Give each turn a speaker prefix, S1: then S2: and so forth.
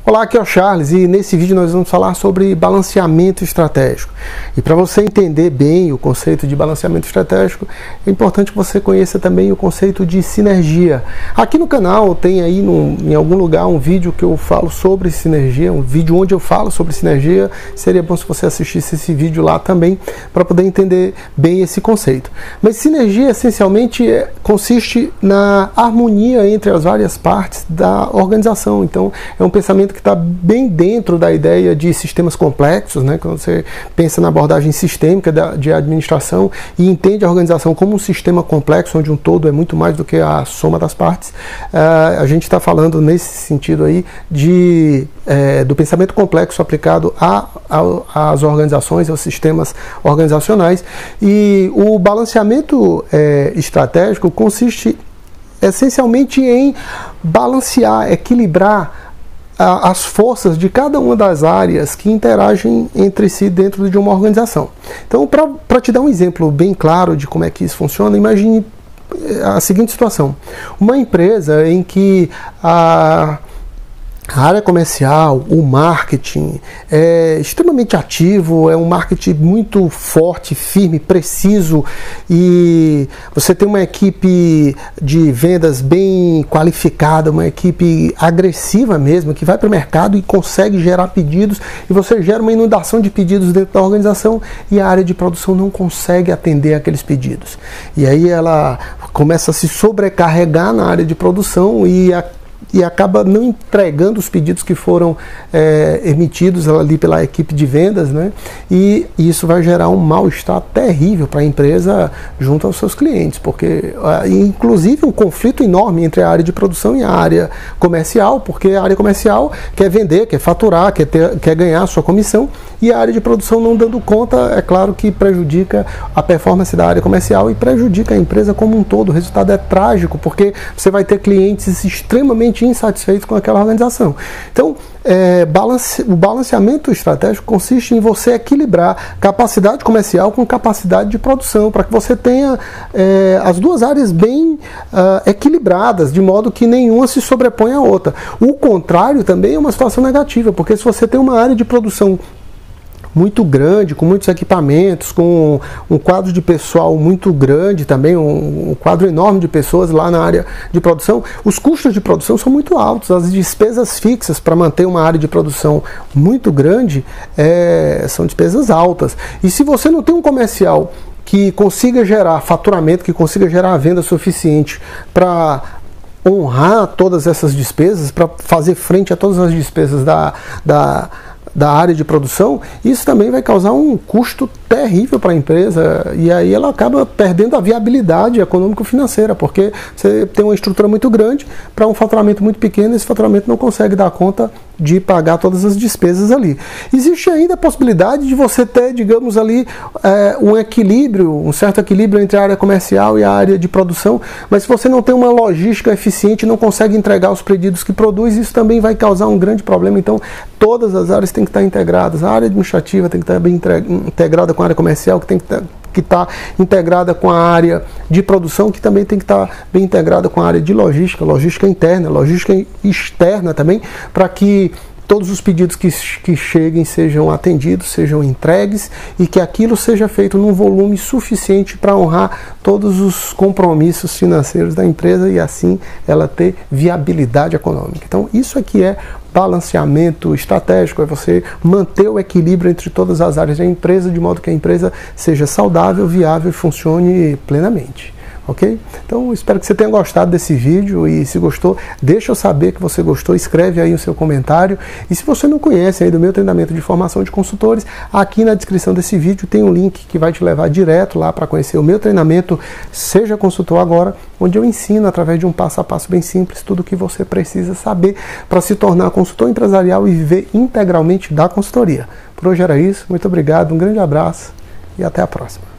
S1: Olá, aqui é o Charles e nesse vídeo nós vamos falar sobre balanceamento estratégico. E para você entender bem o conceito de balanceamento estratégico, é importante que você conheça também o conceito de sinergia. Aqui no canal tem aí em algum lugar um vídeo que eu falo sobre sinergia, um vídeo onde eu falo sobre sinergia. Seria bom se você assistisse esse vídeo lá também para poder entender bem esse conceito. Mas sinergia essencialmente consiste na harmonia entre as várias partes da organização. Então é um pensamento que está bem dentro da ideia de sistemas complexos, né? Quando você pensa na abordagem sistêmica de administração e entende a organização como um sistema complexo, onde um todo é muito mais do que a soma das partes, a gente está falando nesse sentido aí do pensamento complexo aplicado às organizações, aos sistemas organizacionais. E o balanceamento estratégico consiste essencialmente em balancear, equilibrar as forças de cada uma das áreas que interagem entre si dentro de uma organização. Então, para te dar um exemplo bem claro de como é que isso funciona, imagine a seguinte situação. Uma empresa em que a área comercial, o marketing é extremamente ativo, é um marketing muito forte, firme, preciso, e você tem uma equipe de vendas bem qualificada, uma equipe agressiva mesmo, que vai para o mercado e consegue gerar pedidos, e você gera uma inundação de pedidos dentro da organização e a área de produção não consegue atender aqueles pedidos. E aí ela começa a se sobrecarregar na área de produção e acaba não entregando os pedidos que foram emitidos ali pela equipe de vendas, né? E isso vai gerar um mal-estar terrível para a empresa junto aos seus clientes, porque inclusive um conflito enorme entre a área de produção e a área comercial, porque a área comercial quer vender, quer faturar, quer ganhar a sua comissão, e a área de produção não dando conta, é claro que prejudica a performance da área comercial e prejudica a empresa como um todo. O resultado é trágico, porque você vai ter clientes extremamente insatisfeitos com aquela organização. Então, o balanceamento estratégico consiste em você equilibrar capacidade comercial com capacidade de produção, para que você tenha as duas áreas bem equilibradas, de modo que nenhuma se sobrepõe à outra. O contrário também é uma situação negativa, porque se você tem uma área de produção muito grande, com muitos equipamentos, com um quadro de pessoal muito grande também, um quadro enorme de pessoas lá na área de produção, os custos de produção são muito altos, as despesas fixas para manter uma área de produção muito grande são despesas altas. E se você não tem um comercial que consiga gerar faturamento, que consiga gerar venda suficiente para honrar todas essas despesas, para fazer frente a todas as despesas da área de produção, isso também vai causar um custo terrível para a empresa, e aí ela acaba perdendo a viabilidade econômico-financeira, porque você tem uma estrutura muito grande para um faturamento muito pequeno, esse faturamento não consegue dar conta de pagar todas as despesas ali. Existe ainda a possibilidade de você ter, digamos ali, um equilíbrio, um certo equilíbrio entre a área comercial e a área de produção, mas se você não tem uma logística eficiente, não consegue entregar os pedidos que produz, isso também vai causar um grande problema. Então, todas as áreas têm que estar integradas. A área administrativa tem que estar bem integrada com a área comercial, que tem que estar integrada com a área de produção, que também tem que estar bem integrada com a área de logística interna, logística externa também, para que todos os pedidos que cheguem sejam atendidos, sejam entregues, e que aquilo seja feito num volume suficiente para honrar todos os compromissos financeiros da empresa e assim ela ter viabilidade econômica. Então isso aqui é balanceamento estratégico, é você manter o equilíbrio entre todas as áreas da empresa, de modo que a empresa seja saudável, viável e funcione plenamente. Ok? Então espero que você tenha gostado desse vídeo, e se gostou, deixa eu saber que você gostou, escreve aí o seu comentário, e se você não conhece aí do meu treinamento de formação de consultores, aqui na descrição desse vídeo tem um link que vai te levar direto lá para conhecer o meu treinamento Seja Consultor Agora, onde eu ensino através de um passo a passo bem simples tudo o que você precisa saber para se tornar consultor empresarial e viver integralmente da consultoria. Por hoje era isso, muito obrigado, um grande abraço e até a próxima.